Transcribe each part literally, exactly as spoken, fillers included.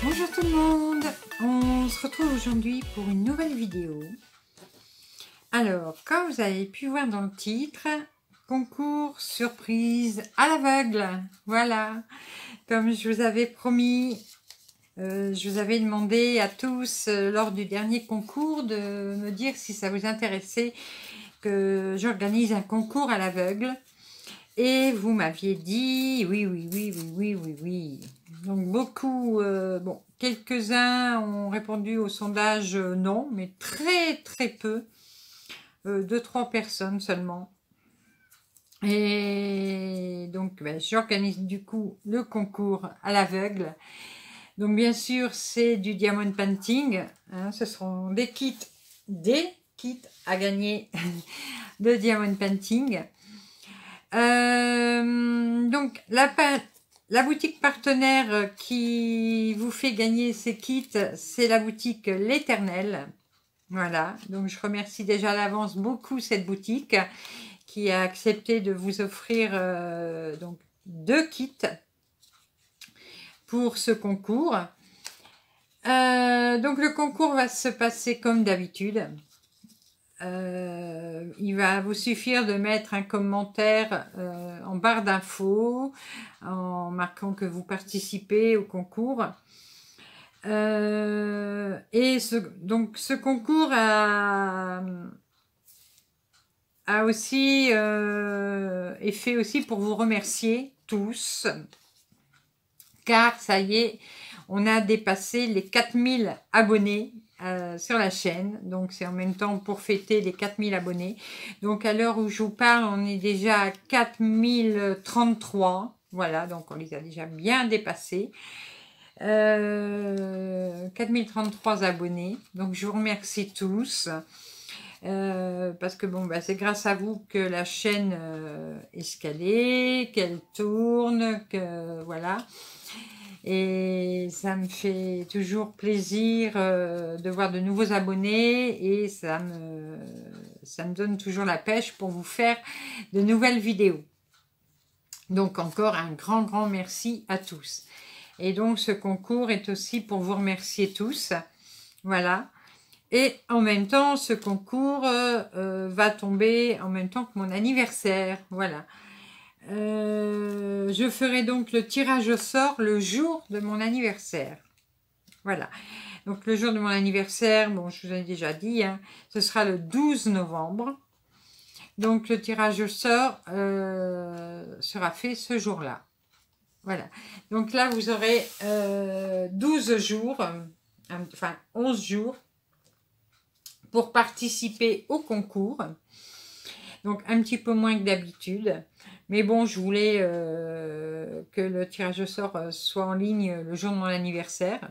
Bonjour tout le monde, on se retrouve aujourd'hui pour une nouvelle vidéo. Alors, comme vous avez pu voir dans le titre, concours surprise à l'aveugle. Voilà, comme je vous avais promis, euh, je vous avais demandé à tous euh, lors du dernier concours de me dire si ça vous intéressait que j'organise un concours à l'aveugle. Et vous m'aviez dit oui, oui, oui, oui, oui, oui, oui. Donc beaucoup, euh, bon, quelques-uns ont répondu au sondage euh, non, mais très très peu, euh, deux, trois personnes seulement. Et donc ben, j'organise du coup le concours à l'aveugle. Donc bien sûr c'est du diamond painting, hein, ce seront des kits, des kits à gagner de diamond painting. Euh, donc la, la boutique partenaire qui vous fait gagner ces kits, c'est la boutique L'Éternel. Voilà, donc je remercie déjà à l'avance beaucoup cette boutique qui a accepté de vous offrir euh, donc deux kits pour ce concours. Euh, donc le concours va se passer comme d'habitude. Euh, il va vous suffire de mettre un commentaire euh, en barre d'infos en marquant que vous participez au concours. Euh, et ce, donc ce concours a, a aussi euh, est fait aussi pour vous remercier tous, car ça y est, on a dépassé les quatre mille abonnés Euh, sur la chaîne, donc c'est en même temps pour fêter les quatre mille abonnés. Donc à l'heure où je vous parle, on est déjà à quatre mille trente-trois, voilà, donc on les a déjà bien dépassés. Euh, quatre mille trente-trois abonnés, donc je vous remercie tous. Euh, parce que bon, bah, c'est grâce à vous que la chaîne euh, est escalée, qu'elle tourne, que voilà. Et ça me fait toujours plaisir euh, de voir de nouveaux abonnés et ça me, ça me donne toujours la pêche pour vous faire de nouvelles vidéos. Donc encore un grand, grand merci à tous. Et donc ce concours est aussi pour vous remercier tous. Voilà. Et en même temps, ce concours euh, euh, va tomber en même temps que mon anniversaire. Voilà. Euh, je ferai donc le tirage au sort le jour de mon anniversaire. Voilà. Donc le jour de mon anniversaire, bon, je vous ai déjà dit, hein, ce sera le douze novembre. Donc le tirage au sort euh, sera fait ce jour-là. Voilà. Donc là, vous aurez euh, douze jours, euh, enfin onze jours, pour participer au concours. Donc un petit peu moins que d'habitude. Mais bon, je voulais euh, que le tirage au sort soit en ligne le jour de mon anniversaire.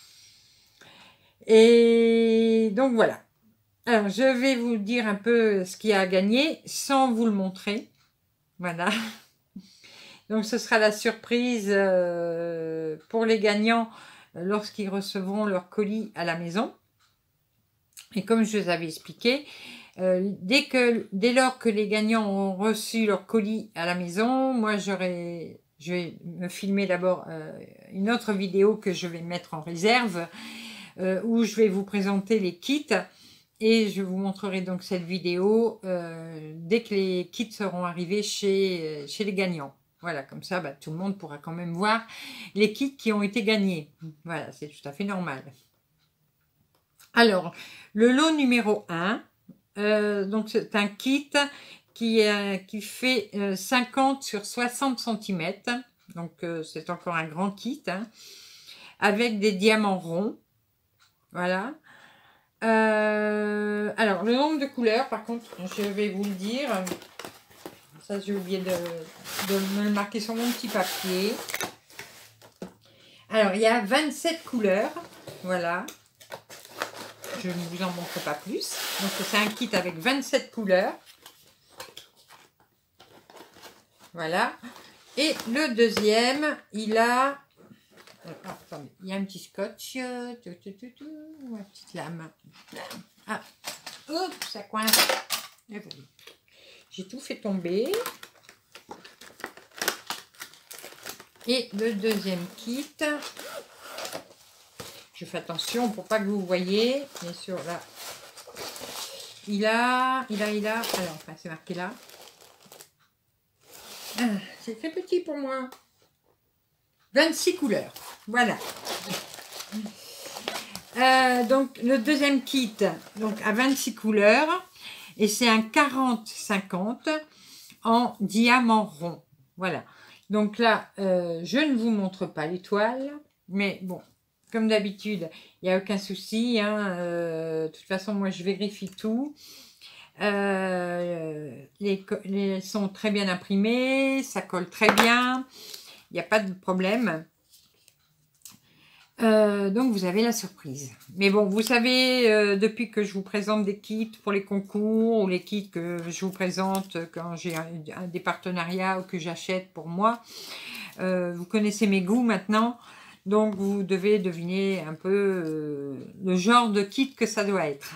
Et donc voilà. Alors, je vais vous dire un peu ce qu'il y a à gagner sans vous le montrer. Voilà. Donc, ce sera la surprise euh, pour les gagnants lorsqu'ils recevront leur colis à la maison. Et comme je vous avais expliqué, euh, dès, que, dès lors que les gagnants ont reçu leur colis à la maison, moi, j'aurai, je vais me filmer d'abord euh, une autre vidéo que je vais mettre en réserve euh, où je vais vous présenter les kits. Et je vous montrerai donc cette vidéo euh, dès que les kits seront arrivés chez, chez les gagnants. Voilà, comme ça, bah, tout le monde pourra quand même voir les kits qui ont été gagnés. Voilà, c'est tout à fait normal. Alors, le lot numéro un, euh, donc c'est un kit qui, euh, qui fait euh, cinquante sur soixante centimètres. Donc, euh, c'est encore un grand kit, hein, avec des diamants ronds. Voilà. Euh, alors, le nombre de couleurs, par contre, je vais vous le dire. Ça, j'ai oublié de, de me le marquer sur mon petit papier. Alors, il y a vingt-sept couleurs. Voilà. Je ne vous en montre pas plus. Donc, c'est un kit avec vingt-sept couleurs. Voilà. Et le deuxième, il a... Oh, attendez, il y a un petit scotch. Tout, tout, tout, tout, ma petite lame. Ah, oups, ça coince. J'ai tout fait tomber. Et le deuxième kit, je fais attention pour pas que vous voyez. Bien sûr, là, il a, il a, il a, alors, enfin, c'est marqué là. Ah, c'est très petit pour moi. vingt-six couleurs, voilà. Euh, donc, le deuxième kit, donc à vingt-six couleurs, et c'est un quarante cinquante en diamant rond. Voilà. Donc là, euh, je ne vous montre pas l'étoile, mais bon, comme d'habitude, il n'y a aucun souci. Hein, euh, de toute façon, moi, je vérifie tout. Euh, les, les, elles sont très bien imprimées, ça colle très bien, il n'y a pas de problème. Euh, donc vous avez la surprise. Mais bon, vous savez, euh, depuis que je vous présente des kits pour les concours ou les kits que je vous présente quand j'ai un, un, des partenariats ou que j'achète pour moi, euh, vous connaissez mes goûts maintenant. Donc vous devez deviner un peu euh, le genre de kit que ça doit être.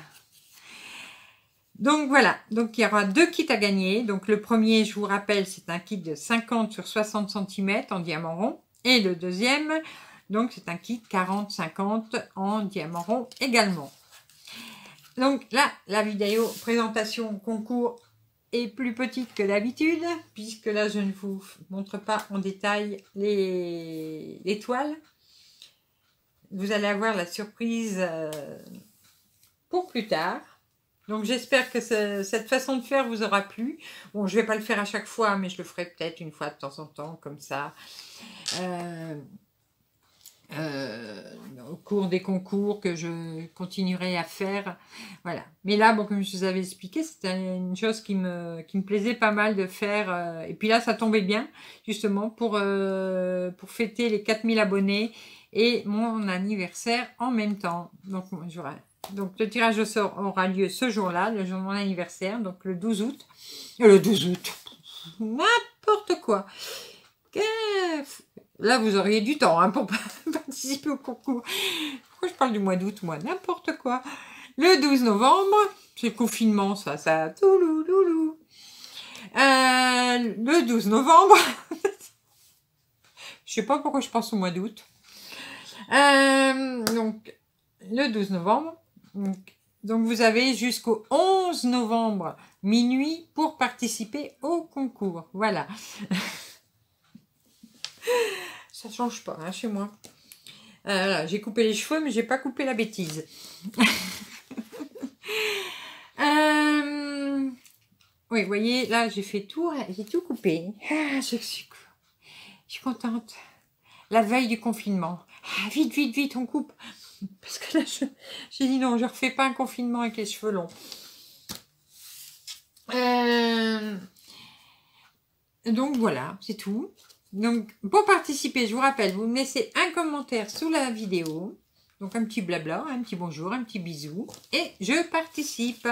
Donc voilà, donc il y aura deux kits à gagner. Donc le premier, je vous rappelle, c'est un kit de cinquante sur soixante centimètres en diamant rond. Et le deuxième, donc c'est un kit quarante cinquante en diamant rond également. Donc là, la vidéo présentation concours est plus petite que d'habitude, puisque là je ne vous montre pas en détail les, les toiles. Vous allez avoir la surprise euh, pour plus tard. Donc j'espère que ce, cette façon de faire vous aura plu. Bon, je ne vais pas le faire à chaque fois, mais je le ferai peut-être une fois de temps en temps, comme ça. Euh, euh, au cours des concours que je continuerai à faire. Voilà. Mais là, bon, comme je vous avais expliqué, c'était une chose qui me, qui me plaisait pas mal de faire. Euh, et puis là, ça tombait bien, justement, pour, euh, pour fêter les quatre mille abonnés et mon anniversaire en même temps. Donc, j'aurai... Donc, le tirage au sort aura lieu ce jour-là, le jour de mon anniversaire, donc le douze août. Euh, le douze août, n'importe quoi. Là, vous auriez du temps hein, pour participer au concours. Pourquoi je parle du mois d'août, moi? N'importe quoi. Le douze novembre, c'est le confinement, ça, ça. Toulou, loulou. Euh, le douze novembre. Je sais pas pourquoi je pense au mois d'août. Euh, donc, le douze novembre. Donc, donc, vous avez jusqu'au onze novembre, minuit, pour participer au concours. Voilà. Ça change pas, hein, chez moi. Euh, j'ai coupé les cheveux, mais j'ai pas coupé la bêtise. euh, oui, vous voyez, là, j'ai fait tout, j'ai tout coupé. Ah, je suis, je suis contente. La veille du confinement. Ah, vite, vite, vite, on coupe. Parce que là, j'ai dit non, je refais pas un confinement avec les cheveux longs. Euh, donc voilà, c'est tout. Donc pour participer, je vous rappelle, vous me laissez un commentaire sous la vidéo. Donc un petit blabla, un petit bonjour, un petit bisou. Et je participe.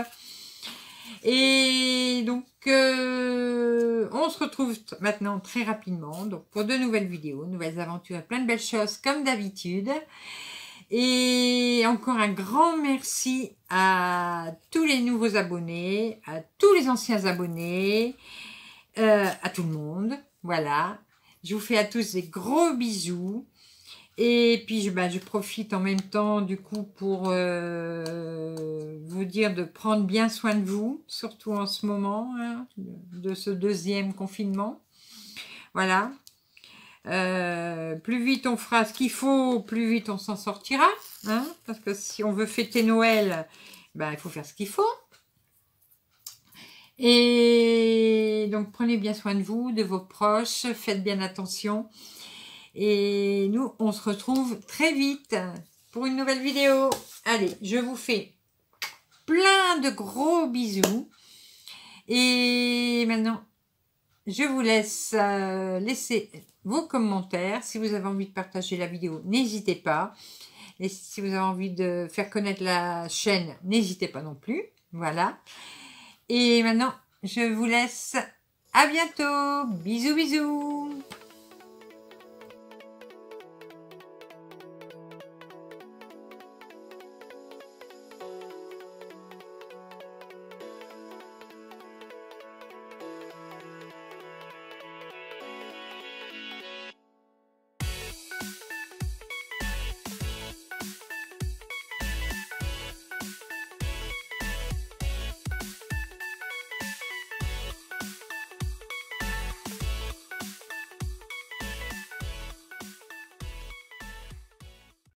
Et donc euh, on se retrouve maintenant très rapidement. Donc pour de nouvelles vidéos, nouvelles aventures, plein de belles choses comme d'habitude. Et encore un grand merci à tous les nouveaux abonnés, à tous les anciens abonnés, euh, à tout le monde. Voilà. Je vous fais à tous des gros bisous. Et puis, je, ben, je profite en même temps, du coup, pour euh, vous dire de prendre bien soin de vous, surtout en ce moment, hein, de ce deuxième confinement. Voilà. Euh, plus vite on fera ce qu'il faut, plus vite on s'en sortira. Hein, parce que si on veut fêter Noël, ben, il faut faire ce qu'il faut. Et donc, prenez bien soin de vous, de vos proches, faites bien attention. Et nous, on se retrouve très vite pour une nouvelle vidéo. Allez, je vous fais plein de gros bisous. Et maintenant, je vous laisse euh, laisser vos commentaires. Si vous avez envie de partager la vidéo, n'hésitez pas. Et si vous avez envie de faire connaître la chaîne, n'hésitez pas non plus. Voilà. Et maintenant, je vous laisse. À bientôt. Bisous, bisous.